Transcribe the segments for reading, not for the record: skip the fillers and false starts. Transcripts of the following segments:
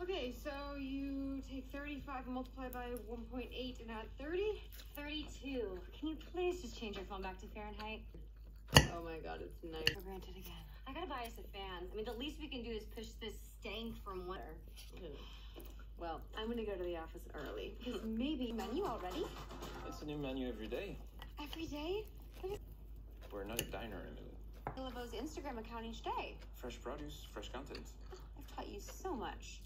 Okay, so you take 35 and multiply by 1.8 and add 30? 32. Can you please just change your phone back to Fahrenheit? Oh my god, it's nice. For granted again. I gotta buy us a fan. I mean, the least we can do is push this stank from winter. Well, I'm gonna go to the office early. Because maybe menu already? It's a new menu every day. Every day? We're not a diner, Emily. Labo's Instagram account each day. Fresh produce, fresh content. Oh, I've taught you so much.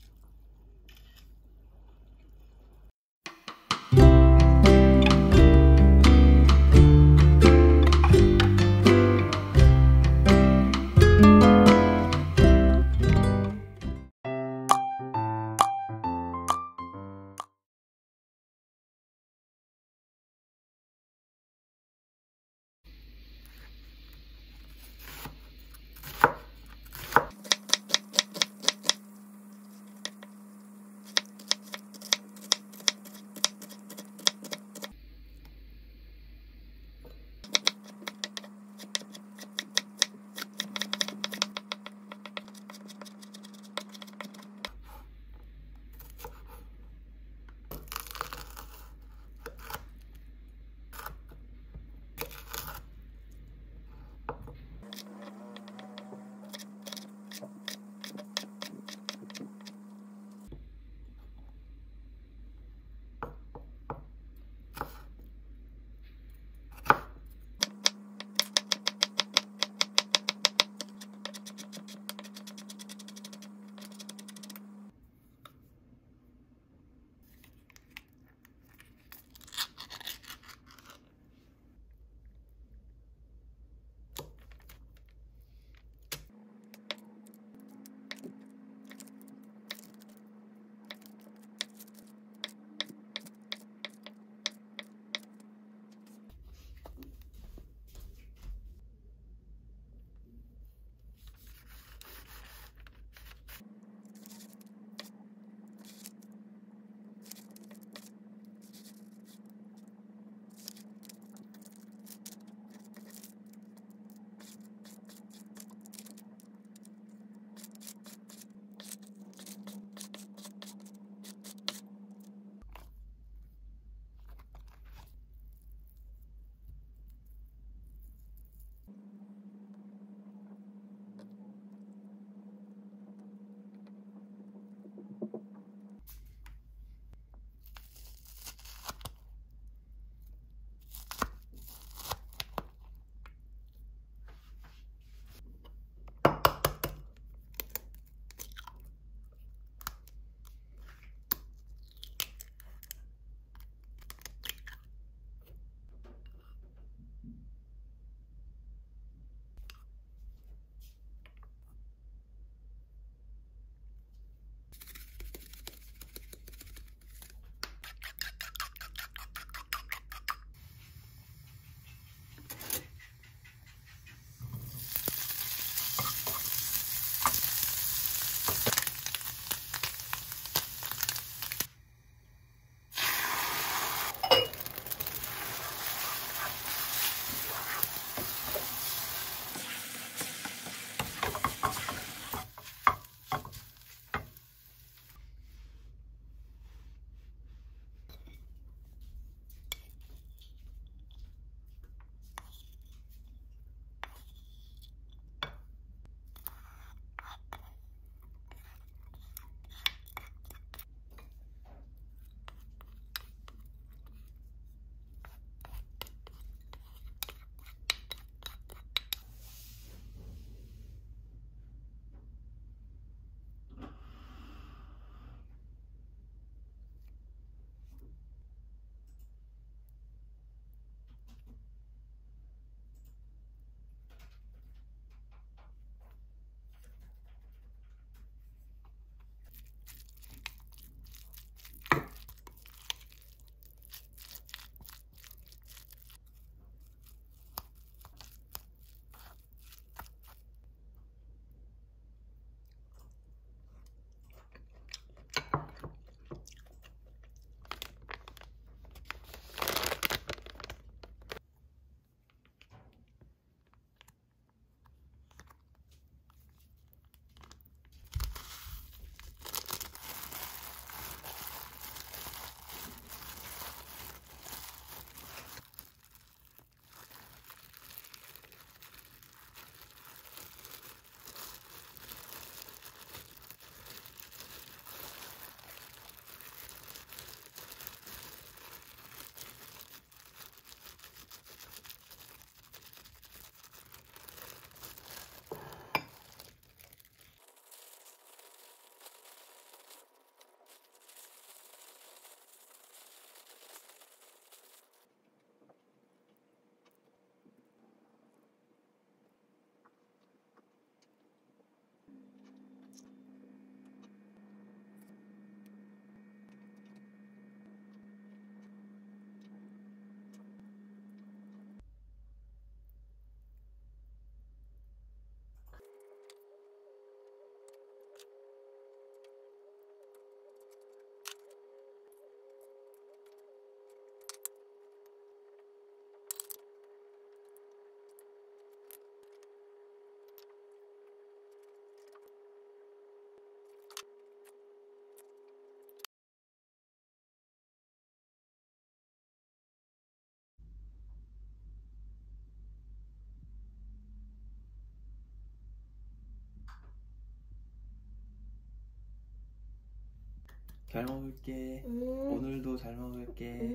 잘 먹을게. 오늘도 잘 먹을게.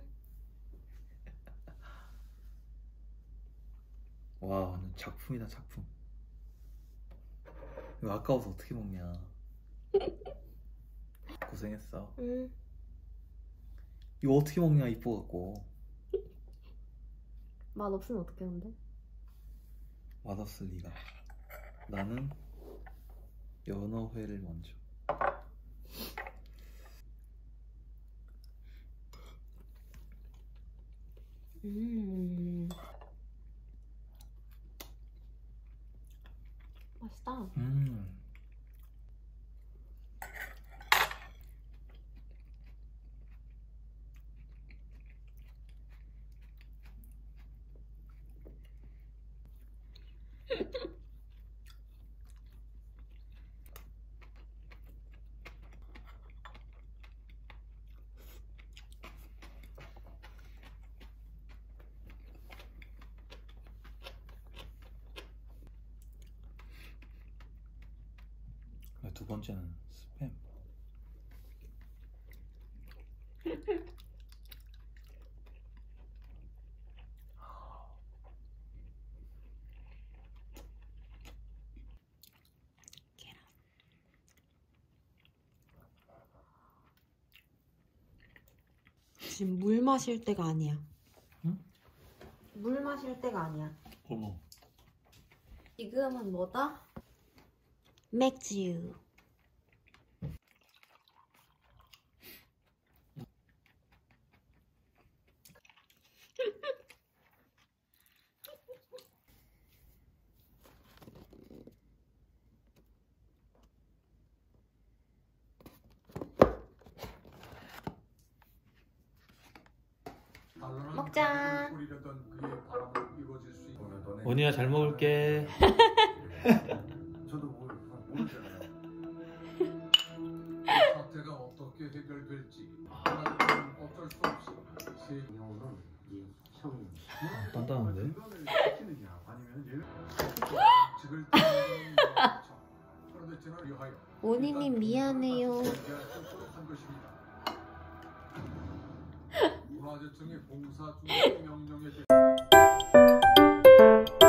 와, 완전 작품이다, 작품. 이거 아까워서 어떻게 먹냐. 고생했어. 이거 어떻게 먹냐, 이뻐갖고. 맛 없으면 어떻게 하는데? 맛없을 리가. 나는 연어회를 먼저. 맛있다. 두 번째는 스팸. 지금 물 마실 때가 아니야. 응? 물 마실 때가 아니야. 어머. 지금은 뭐다? 맥주. 먹자. 원희야, 잘 먹을게. 저도 모르잖아요. 사태가 어떻게 해결될지 하나님은 어쩔 수 없이 세 영혼은 이 형. 단단한데? 시키느냐 아니면 얘를 직을 그런데 저는 위하여 원희님 미안해요. 한 것입니다. 문화재청의 공사 중의 명령에